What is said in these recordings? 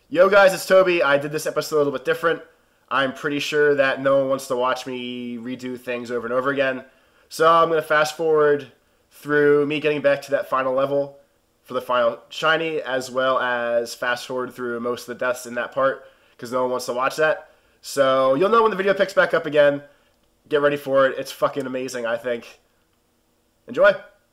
Yo guys, it's Toby. I did this episode a little bit different. I'm pretty sure that no one wants to watch me redo things over and over again. So I'm going to fast forward through me getting back to that final level for the final shiny, as well as fast forward through most of the deaths in that part, because no one wants to watch that. So you'll know when the video picks back up again. Get ready for it. It's fucking amazing, I think. Enjoy!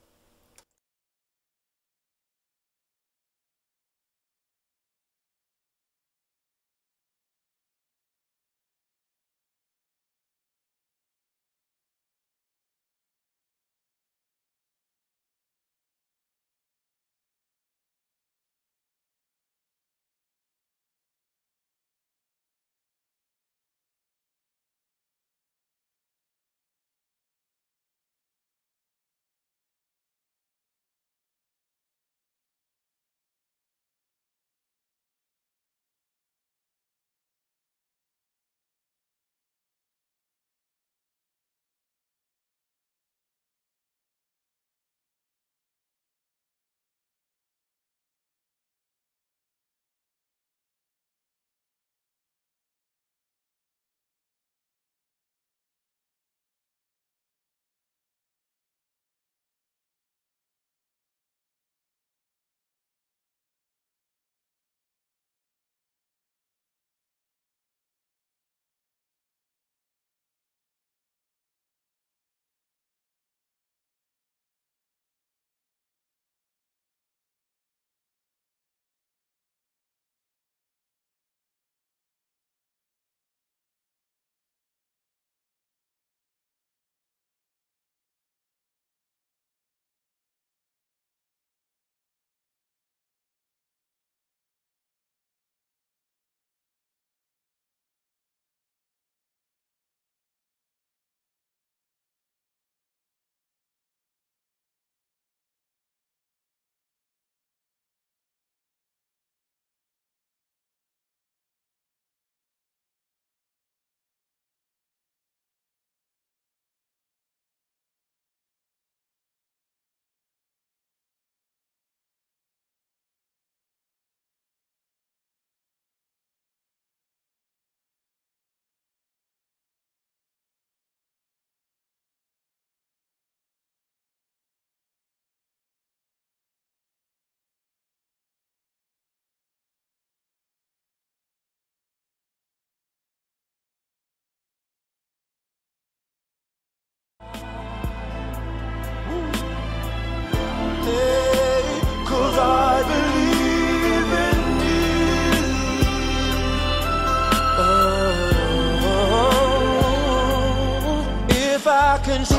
If I can see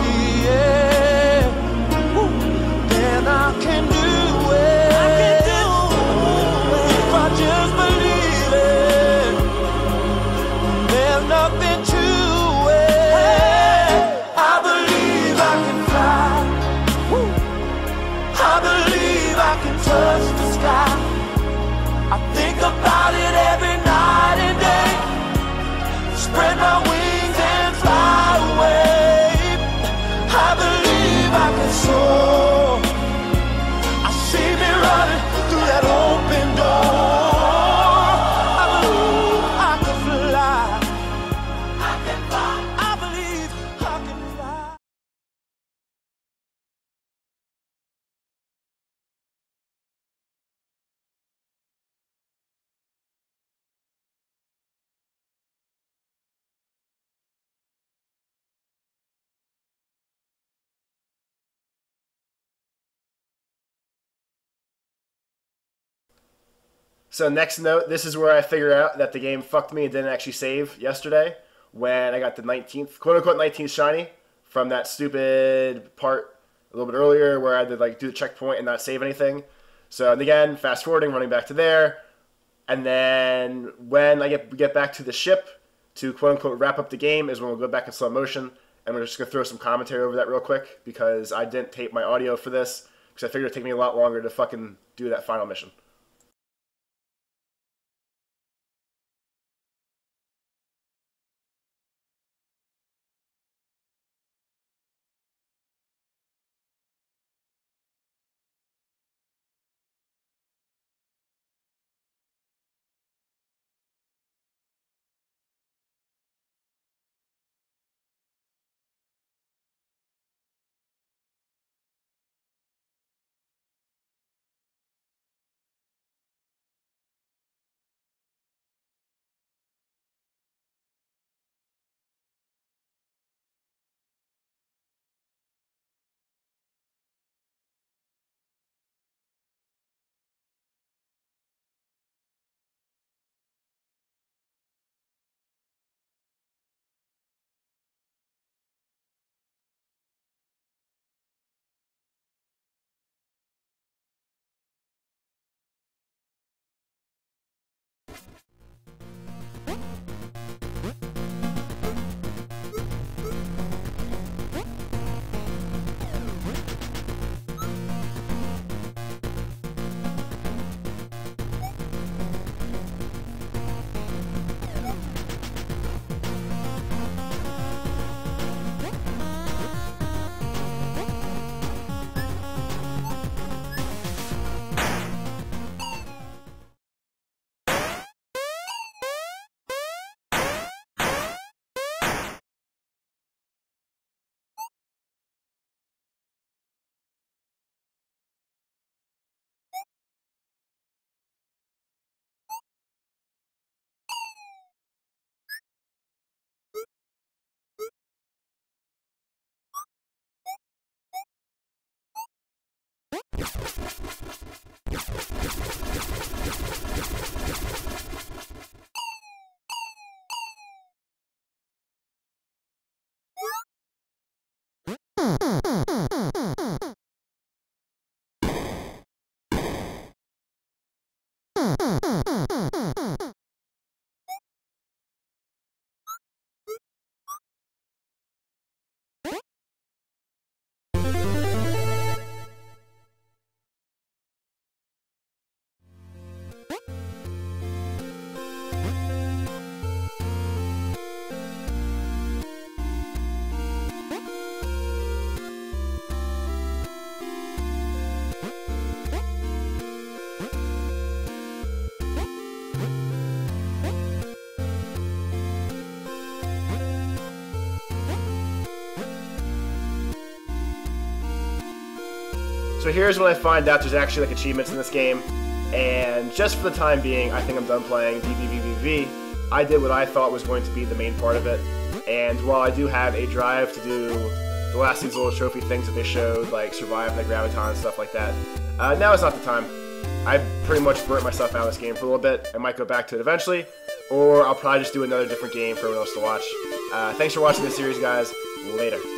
it, then I can do it. If I just believe it, there's nothing to it. I believe I can fly. I believe I can touch the sky. I think about it every night and day. Spread my wings and fly away. I believe I can soar. I see me running through that open door. I believe I can fly. I can fly. I believe I can fly. So next note, this is where I figure out that the game fucked me and didn't actually save yesterday when I got the 19th, quote-unquote 19th shiny from that stupid part a little bit earlier where I had to like do the checkpoint and not save anything. So and again, fast forwarding, running back to there, and then when I get back to the ship to quote-unquote wrap up the game is when we'll go back in slow motion, and we're just going to throw some commentary over that real quick because I didn't tape my audio for this because I figured it'd take me a lot longer to fucking do that final mission. So here's when I find out there's actually like achievements in this game, and just for the time being, I think I'm done playing VVVVV. I did what I thought was going to be the main part of it, and while I do have a drive to do the last of these little trophy things that they showed, like survive the graviton and stuff like that, now is not the time. I've pretty much burnt myself out of this game for a little bit. I might go back to it eventually, or I'll probably just do another different game for everyone else to watch. Thanks for watching this series, guys. Later.